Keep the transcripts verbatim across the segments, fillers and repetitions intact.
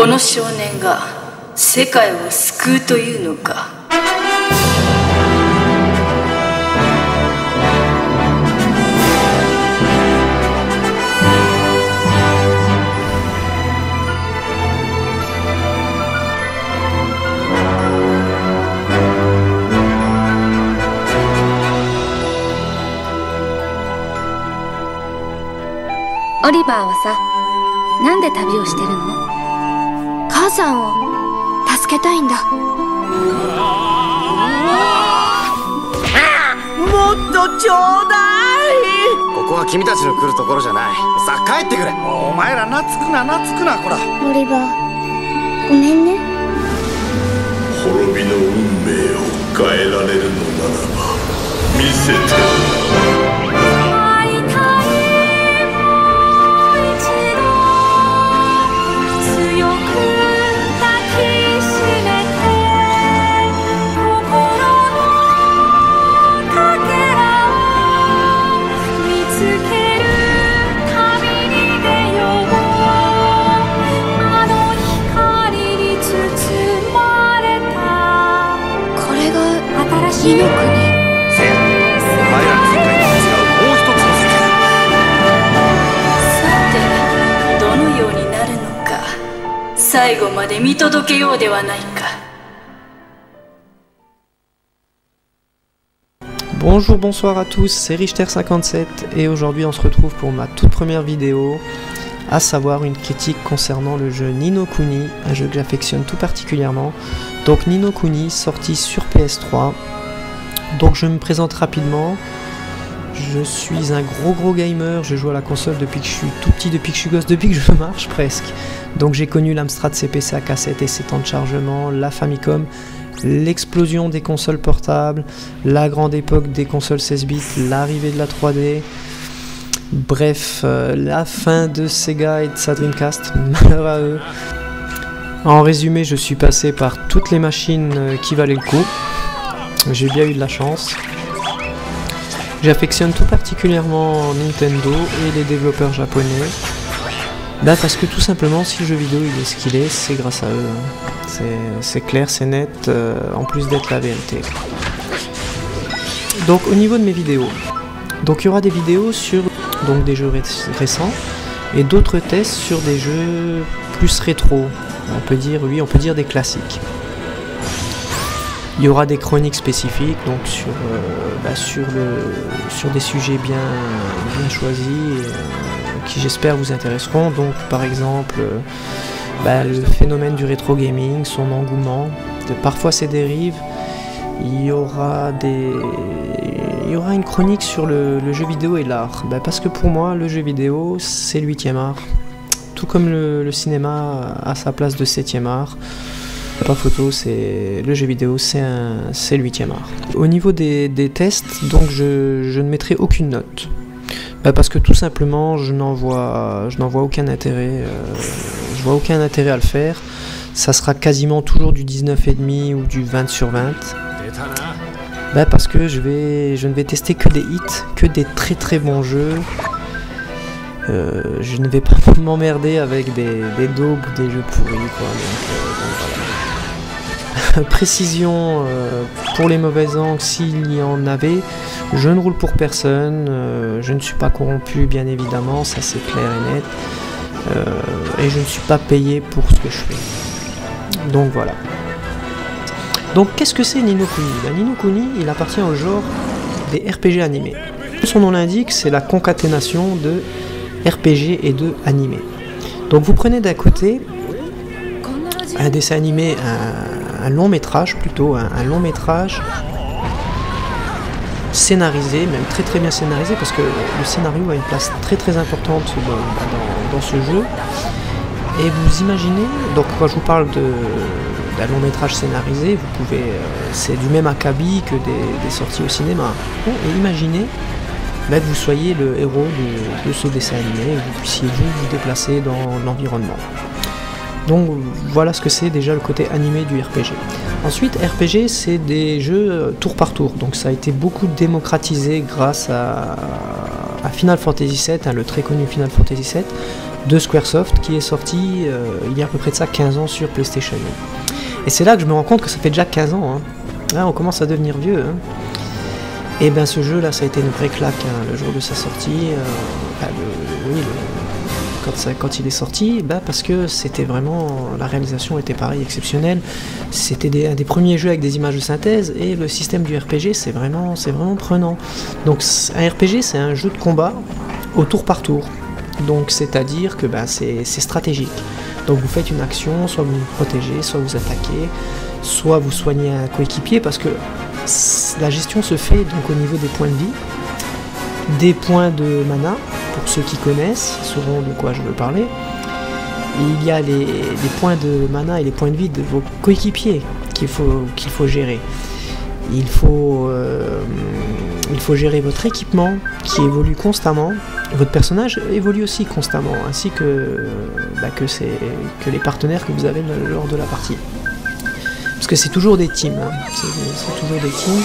この少年が世界を救うというのか。 オリバーはさ、なんで旅をしてるの？母さんを助けたいんだ。 もっとちょうだい。 ここは君たちの来るところじゃない。さあ帰ってくれ。 お前ら懐くな懐くな。ほらオリバー、ごめんね。 滅びの運命を変えられるのならば見せて。 二の国。せや、お前らの世界と違うもう一つの世界。さて、どのようになるのか、最後まで見届けようではないか。 Bonjour, bonsoir à tous, c'est Richter cinquante-sept et aujourd'hui on se retrouve pour ma toute première vidéo, à savoir une critique concernant le jeu Ni no Kuni, un jeu que j'affectionne tout particulièrement. Donc Ni no Kuni, sorti sur P S trois. Donc je me présente rapidement. Je suis un gros gros gamer, je joue à la console depuis que je suis tout petit, depuis que je suis gosse, depuis que je marche presque. Donc j'ai connu l'Amstrad C P C à cassette et ses temps de chargement, la Famicom, l'explosion des consoles portables, la grande époque des consoles seize bits, l'arrivée de la trois D. Bref, euh, la fin de Sega et de sa Dreamcast, malheur à eux. En résumé, je suis passé par toutes les machines euh, qui valaient le coup. J'ai bien eu de la chance. J'affectionne tout particulièrement Nintendo et les développeurs japonais. Bah parce que tout simplement, si le jeu vidéo il est ce qu'il est, c'est grâce à eux. C'est clair, c'est net, euh, en plus d'être la vérité. Donc au niveau de mes vidéos, donc il y aura des vidéos sur donc des jeux ré récents et d'autres tests sur des jeux plus rétro. On peut dire, oui, on peut dire des classiques. Il y aura des chroniques spécifiques, donc sur, euh, bah, sur, le, sur des sujets bien, bien choisis, euh, qui j'espère vous intéresseront. Donc par exemple, euh, bah, le phénomène du rétro gaming, son engouement, de, parfois ses dérives. Il y aura des, il y aura une chronique sur le, le jeu vidéo et l'art, bah, parce que pour moi, le jeu vidéo, c'est le huitième art. Tout comme le, le cinéma a sa place de septième art. Pas photo, c'est le jeu vidéo, c'est le huitième art. Au niveau des, des tests, donc je, je ne mettrai aucune note. Bah parce que tout simplement, je n'en vois, je n'en vois aucun intérêt. Euh, je vois aucun intérêt à le faire. Ça sera quasiment toujours du dix-neuf virgule cinq ou du vingt sur vingt. Bah parce que je, vais, je ne vais tester que des hits, que des très très bons jeux. Euh, je ne vais pas m'emmerder avec des, des daubes ou des jeux pourris, quoi. Donc, euh, donc voilà. Précision euh, pour les mauvaises angles, s'il y en avait, je ne roule pour personne, euh, je ne suis pas corrompu bien évidemment, ça c'est clair et net, euh, et je ne suis pas payé pour ce que je fais. Donc voilà. Donc qu'est-ce que c'est Ni no Kuni? Ben, Ni no Kuni, il appartient au genre des R P G animés. Son nom l'indique, c'est la concaténation de R P G et de animé. Donc vous prenez d'un côté un dessin animé, un, un long métrage plutôt, un, un long métrage scénarisé, même très très bien scénarisé, parce que le scénario a une place très très importante dans, dans, dans ce jeu. Et vous imaginez, donc quand je vous parle d'un long métrage scénarisé, vous pouvez, euh, c'est du même acabit que des, des sorties au cinéma. Bon, et imaginez ben, que vous soyez le héros de, de ce dessin animé et que vous puissiez vous, vous déplacer dans l'environnement. Donc voilà ce que c'est déjà le côté animé du R P G. Ensuite, R P G, c'est des jeux tour par tour, donc ça a été beaucoup démocratisé grâce à, à Final Fantasy sept, hein, le très connu Final Fantasy sept. de Squaresoft qui est sorti euh, il y a à peu près de ça quinze ans sur PlayStation. Et c'est là que je me rends compte que ça fait déjà quinze ans. Hein. Là, on commence à devenir vieux. Hein. Et bien ce jeu là, ça a été une vraie claque hein, le jour de sa sortie. Euh, bah, le, oui, le, quand, ça, quand il est sorti, bah, parce que c'était vraiment, la réalisation était pareil, exceptionnelle. C'était des, un des premiers jeux avec des images de synthèse et le système du R P G, c'est vraiment, c'est vraiment prenant. Donc un R P G, c'est un jeu de combat au tour par tour. Donc c'est-à-dire que bah, c'est stratégique. Donc vous faites une action, soit vous vous protégez, soit vous attaquez, soit vous soignez un coéquipier, parce que la gestion se fait donc au niveau des points de vie, des points de mana, pour ceux qui connaissent, ils sauront de quoi je veux parler. Et il y a les, les points de mana et les points de vie de vos coéquipiers qu'il faut, qu'il faut gérer. Il faut, euh, il faut gérer votre équipement qui évolue constamment. Votre personnage évolue aussi constamment, ainsi que, bah, que, que les partenaires que vous avez lors de la partie. Parce que c'est toujours des teams, hein. c'est toujours des teams.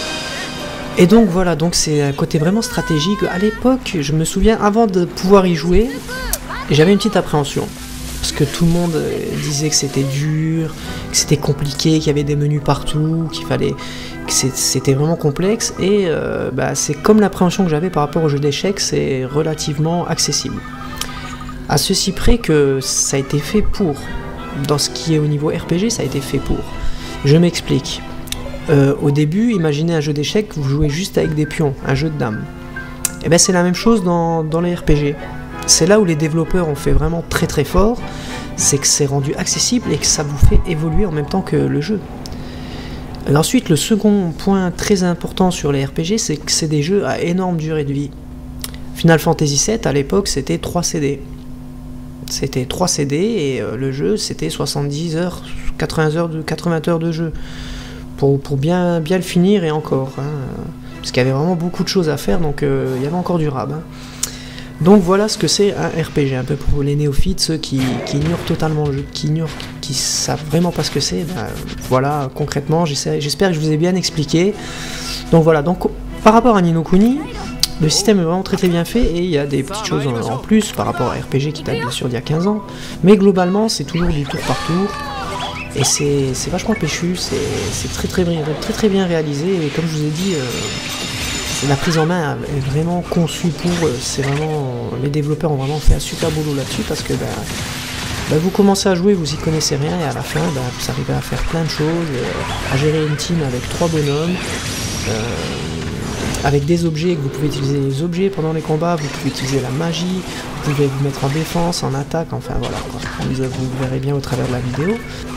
Et donc voilà, donc c'est un côté vraiment stratégique. À l'époque, je me souviens, avant de pouvoir y jouer, j'avais une petite appréhension. Parce que tout le monde disait que c'était dur, que c'était compliqué, qu'il y avait des menus partout, qu'il fallait, que c'était vraiment complexe. Et euh, bah, c'est comme l'appréhension que j'avais par rapport au jeu d'échecs, c'est relativement accessible. À ceci près que ça a été fait pour. Dans ce qui est au niveau R P G, ça a été fait pour. Je m'explique. Euh, au début, imaginez un jeu d'échecs, vous jouez juste avec des pions, un jeu de dames. Et bien c'est la même chose dans, dans les R P G. C'est là où les développeurs ont fait vraiment très très fort, c'est que c'est rendu accessible et que ça vous fait évoluer en même temps que le jeu. Et ensuite, le second point très important sur les R P G, c'est que c'est des jeux à énorme durée de vie. Final Fantasy sept, à l'époque, c'était trois C D. C'était trois C D et euh, le jeu, c'était soixante-dix heures, quatre-vingts heures de, quatre-vingts heures de jeu. Pour, pour bien, bien le finir et encore. Hein, parce qu'il y avait vraiment beaucoup de choses à faire, donc euh, il y avait encore du rab. Hein. Donc voilà ce que c'est un R P G, un peu pour les néophytes, ceux qui, qui ignorent totalement le jeu, qui ignorent, qui savent vraiment pas ce que c'est. Ben, voilà, concrètement, j'espère que je vous ai bien expliqué. Donc voilà, donc par rapport à Ni no Kuni, le système est vraiment très très bien fait et il y a des petites choses en, en plus par rapport à R P G qui date bien sûr d'il y a quinze ans. Mais globalement, c'est toujours du tour par tour. Et c'est vachement péchu, c'est très très, bien, très très bien réalisé. Et comme je vous ai dit, euh, la prise en main est vraiment conçue pour. C'est vraiment. Les développeurs ont vraiment fait un super boulot là-dessus parce que bah, bah, vous commencez à jouer, vous y connaissez rien et à la fin, bah, vous arrivez à faire plein de choses, euh, à gérer une team avec trois bonhommes. Euh, avec des objets, que vous pouvez utiliser les objets pendant les combats, vous pouvez utiliser la magie, vous pouvez vous mettre en défense, en attaque, enfin voilà, quoi. Vous, vous verrez bien au travers de la vidéo.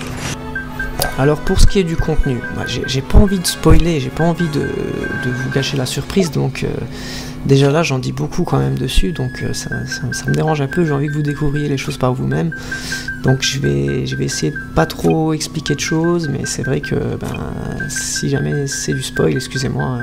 Alors pour ce qui est du contenu, bah, j'ai pas envie de spoiler, j'ai pas envie de, de vous gâcher la surprise, donc euh, déjà là j'en dis beaucoup quand même dessus, donc euh, ça, ça, ça me dérange un peu, j'ai envie que vous découvriez les choses par vous-même, donc je vais, je vais essayer de pas trop expliquer de choses, mais c'est vrai que ben, si jamais c'est du spoil, excusez-moi,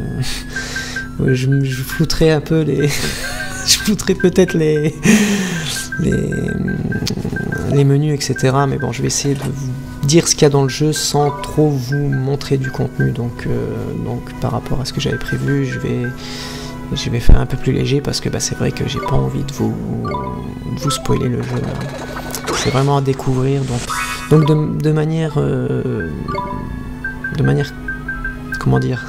euh, je, je flouterai un peu les... je flouterai peut-être les... les... les menus, et cetera. Mais bon, je vais essayer de vous dire ce qu'il y a dans le jeu sans trop vous montrer du contenu. Donc, euh, donc par rapport à ce que j'avais prévu, je vais, je vais faire un peu plus léger parce que bah, c'est vrai que j'ai pas envie de vous, de vous spoiler le jeu. C'est vraiment à découvrir. Donc, donc de, de manière, euh, de manière, comment dire,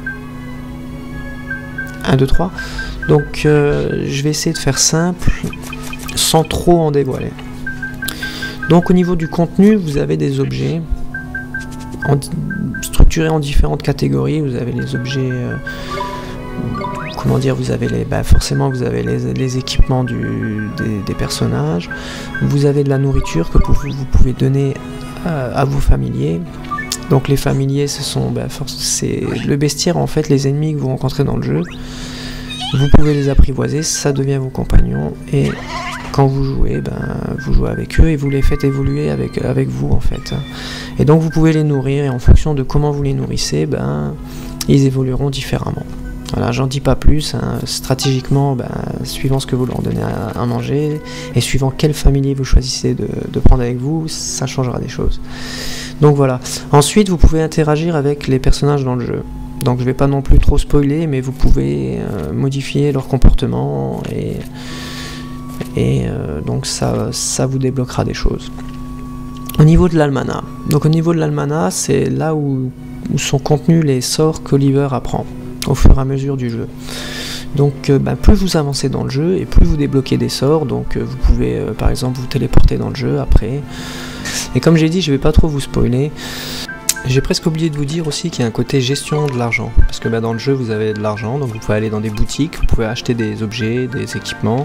un, deux, trois. Donc, euh, je vais essayer de faire simple, sans trop en dévoiler. Donc au niveau du contenu, vous avez des objets en, structurés en différentes catégories. Vous avez les objets, euh, comment dire, vous avez les, bah forcément vous avez les, les équipements du, des, des personnages. Vous avez de la nourriture que vous, vous pouvez donner à, à vos familiers. Donc les familiers, ce sont, bah, c'est le bestiaire en fait, les ennemis que vous rencontrez dans le jeu. Vous pouvez les apprivoiser, ça devient vos compagnons et quand vous jouez, ben, vous jouez avec eux et vous les faites évoluer avec, avec vous en fait. Et donc vous pouvez les nourrir et en fonction de comment vous les nourrissez, ben, ils évolueront différemment. Voilà, j'en dis pas plus, hein. Stratégiquement, ben, suivant ce que vous leur donnez à, à manger et suivant quel familier vous choisissez de, de prendre avec vous, ça changera des choses. Donc voilà. Ensuite, vous pouvez interagir avec les personnages dans le jeu. Donc je vais pas non plus trop spoiler, mais vous pouvez euh, modifier leur comportement et, Et euh, donc ça, ça vous débloquera des choses. Au niveau de l'almanach, donc au niveau de l'almanach, c'est là où, où sont contenus les sorts qu'Oliver apprend au fur et à mesure du jeu. Donc euh, bah, plus vous avancez dans le jeu et plus vous débloquez des sorts, donc euh, vous pouvez euh, par exemple vous téléporter dans le jeu après. Et comme j'ai dit, je vais pas trop vous spoiler. J'ai presque oublié de vous dire aussi qu'il y a un côté gestion de l'argent, parce que bah, dans le jeu vous avez de l'argent, donc vous pouvez aller dans des boutiques, vous pouvez acheter des objets, des équipements.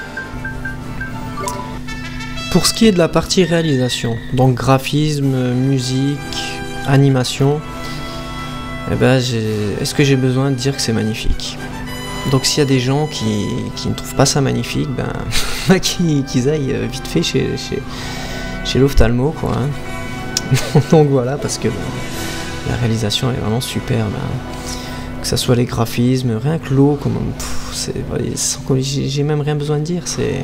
Pour ce qui est de la partie réalisation, donc graphisme, musique, animation, eh ben, est-ce que j'ai besoin de dire que c'est magnifique? Donc s'il y a des gens qui, qui ne trouvent pas ça magnifique, ben qu'ils qu'ils aillent vite fait chez, chez, chez l'ophtalmo, quoi. Hein. Donc voilà, parce que ben, la réalisation est vraiment super. Ben, que ça soit les graphismes, rien que l'eau, j'ai même rien besoin de dire. C'est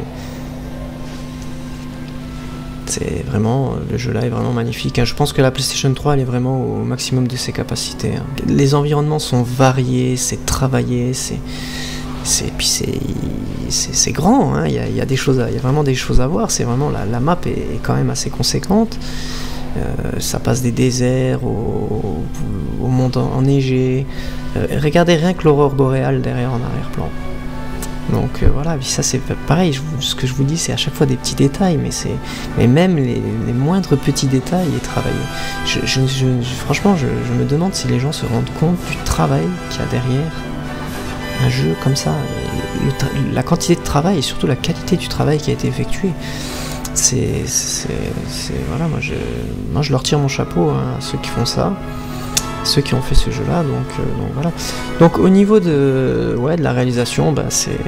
c'est vraiment, le jeu là est vraiment magnifique. Hein. Je pense que la PlayStation trois elle est vraiment au maximum de ses capacités. Hein. Les environnements sont variés, c'est travaillé, c'est c'est puis c'est c'est grand. Hein. Il y a, il y a des choses, à, il y a vraiment des choses à voir. C'est vraiment la, la map est, est quand même assez conséquente. Euh, ça passe des déserts au, au monde enneigé. Euh, regardez rien que l'aurore boréale derrière en arrière-plan. Donc euh, voilà, ça c'est pareil, je, ce que je vous dis c'est à chaque fois des petits détails, mais c'est mais même les, les moindres petits détails est travaillé. Je, je, je, je, franchement, je, je me demande si les gens se rendent compte du travail qu'il y a derrière un jeu comme ça, le, la quantité de travail et surtout la qualité du travail qui a été effectué. C'est, c'est, c'est voilà, moi je, moi je leur tire mon chapeau hein, à ceux qui font ça. Ceux qui ont fait ce jeu là, donc, euh, donc voilà. Donc au niveau de, ouais, de la réalisation, bah, c'est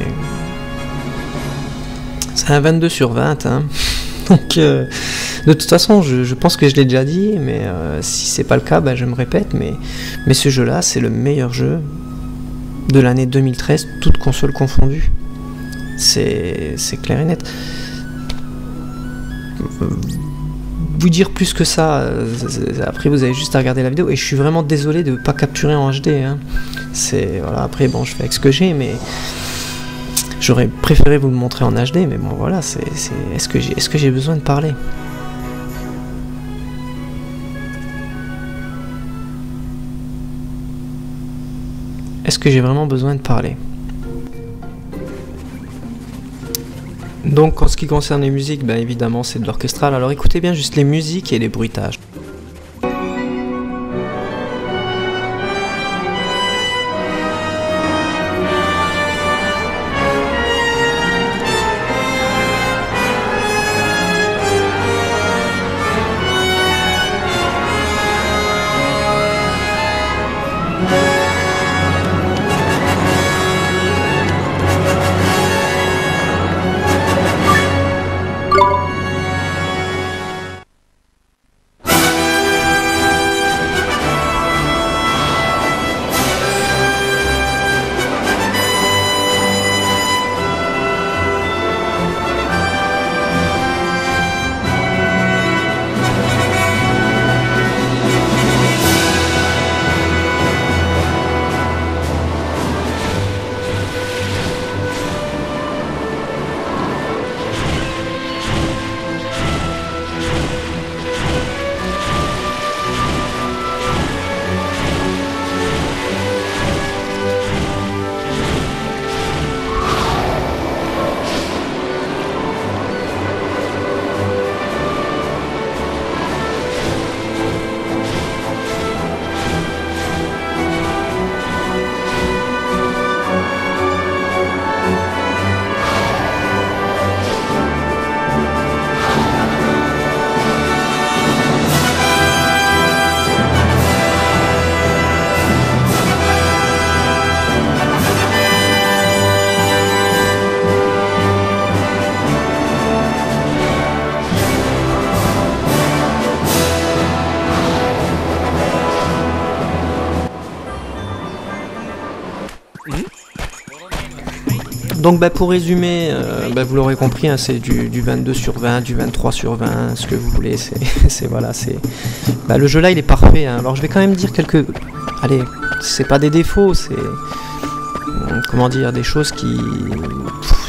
c'est un vingt-deux sur vingt. Hein. Donc euh, de toute façon, je, je pense que je l'ai déjà dit, mais euh, si c'est pas le cas, bah, je me répète, mais, mais ce jeu là, c'est le meilleur jeu de l'année deux mille treize, toutes consoles confondues. C'est clair et net. Vous dire plus que ça, euh, après vous avez juste à regarder la vidéo, et je suis vraiment désolé de ne pas capturer en H D, hein. C'est, voilà, après bon, je fais avec ce que j'ai, mais j'aurais préféré vous le montrer en H D, mais bon voilà, c'est, c'est, est-ce que j'ai, est-ce que j'ai besoin de parler? Est-ce que j'ai vraiment besoin de parler? Donc en ce qui concerne les musiques, ben évidemment c'est de l'orchestral, alors écoutez bien juste les musiques et les bruitages. Donc bah, pour résumer, euh, bah, vous l'aurez compris, hein, c'est du, du vingt-deux sur vingt, du vingt-trois sur vingt, ce que vous voulez, c'est voilà, c'est bah, le jeu là il est parfait, hein. Alors je vais quand même dire quelques, allez, c'est pas des défauts, c'est comment dire, des choses qui,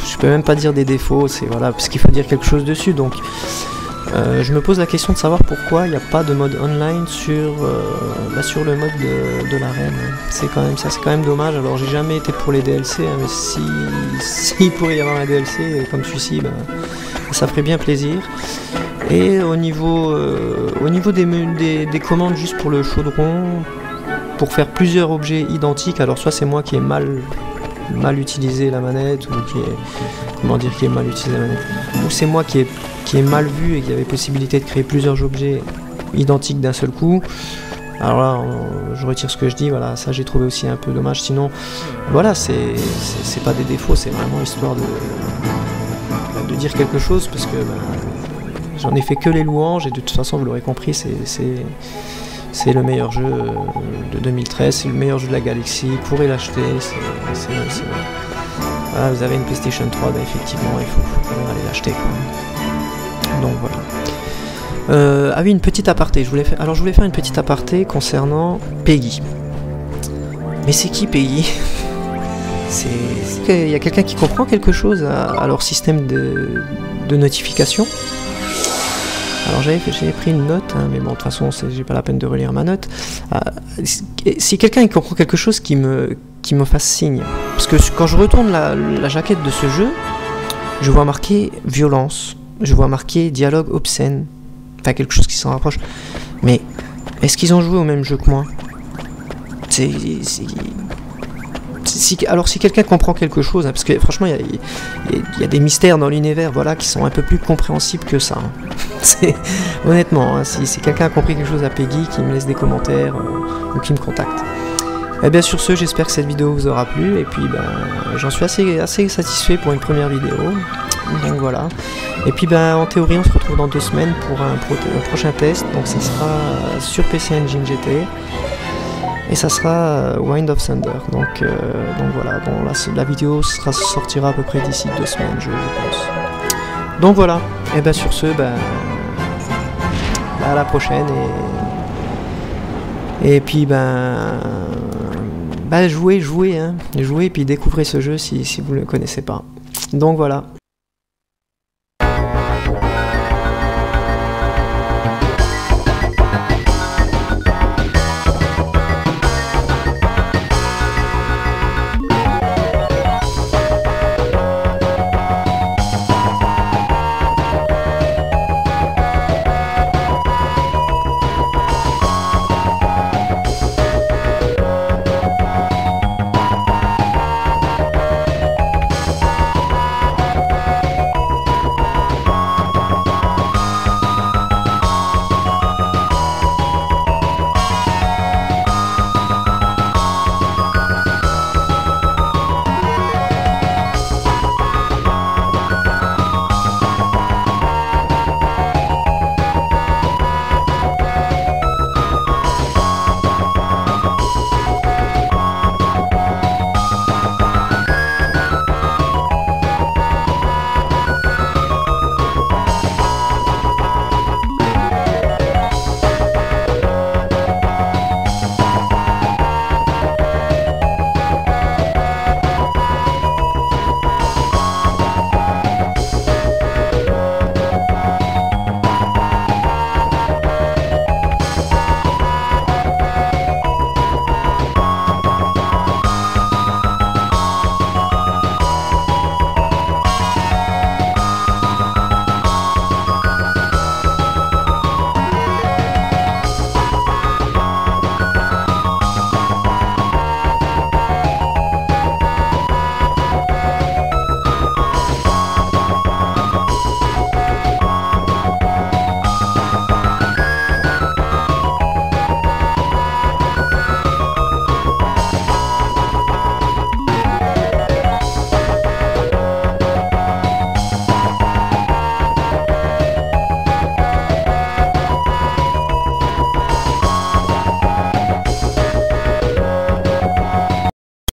je peux même pas dire des défauts, c'est voilà, parce qu'il faut dire quelque chose dessus. Donc euh, je me pose la question de savoir pourquoi il n'y a pas de mode online sur, euh, bah, sur le mode de, de l'arène. C'est quand même ça, c'est quand même dommage. Alors j'ai jamais été pour les D L C, hein, mais si s'il pourrait y avoir un D L C comme celui-ci, bah, ça ferait bien plaisir. Et au niveau, euh, au niveau des, des, des commandes juste pour le chaudron, pour faire plusieurs objets identiques, alors soit c'est moi qui ai mal, mal utilisé la manette, ou qui est, comment dire, qui ai mal utilisé la manette, ou c'est moi qui ai, qui ai mal vu et qui avait possibilité de créer plusieurs objets identiques d'un seul coup. Alors là, je retire ce que je dis, voilà, ça j'ai trouvé aussi un peu dommage. Sinon, voilà, c'est c'est pas des défauts, c'est vraiment histoire de, de dire quelque chose, parce que ben, j'en ai fait que les louanges, et de toute façon, vous l'aurez compris, c'est le meilleur jeu de deux mille treize, c'est le meilleur jeu de la galaxie, courez l'acheter, c'est... Voilà, vous avez une PlayStation trois, ben effectivement, il faut, faut quand même aller l'acheter. Donc voilà. Euh, ah oui, une petite aparté. Je voulais faire... Alors je voulais faire une petite aparté concernant Peggy. Mais c'est qui Peggy? C'est... Il y a quelqu'un qui comprend quelque chose à, à leur système de, de notification? Alors j'avais pris une note, hein, mais bon de toute façon j'ai pas la peine de relire ma note. Euh, si quelqu'un comprend quelque chose qui me, qui me fasse signe. Parce que quand je retourne la, la jaquette de ce jeu, je vois marqué violence, je vois marqué dialogue obscène. Enfin, quelque chose qui s'en rapproche. Mais est-ce qu'ils ont joué au même jeu que moi? C'est... Si, alors si quelqu'un comprend quelque chose, hein, parce que franchement il y, y, y a des mystères dans l'univers, voilà, qui sont un peu plus compréhensibles que ça. Hein. Honnêtement, hein, si, si quelqu'un a compris quelque chose à Peggy, qui me laisse des commentaires euh, ou qui me contacte. Et bien sur ce, j'espère que cette vidéo vous aura plu, et puis ben, j'en suis assez, assez satisfait pour une première vidéo. Donc voilà. Et puis ben, en théorie on se retrouve dans deux semaines pour un, pro un prochain test. Donc ça sera sur P C Engine G T. Et ça sera Wind of Thunder. Donc, euh, donc voilà, bon, la, la vidéo sera, sortira à peu près d'ici deux semaines, je, je pense. Donc voilà, et bien sur ce, ben, à la prochaine. Et, et puis ben, ben jouez, jouez, hein, jouez, et puis découvrez ce jeu si, si vous ne le connaissez pas. Donc voilà.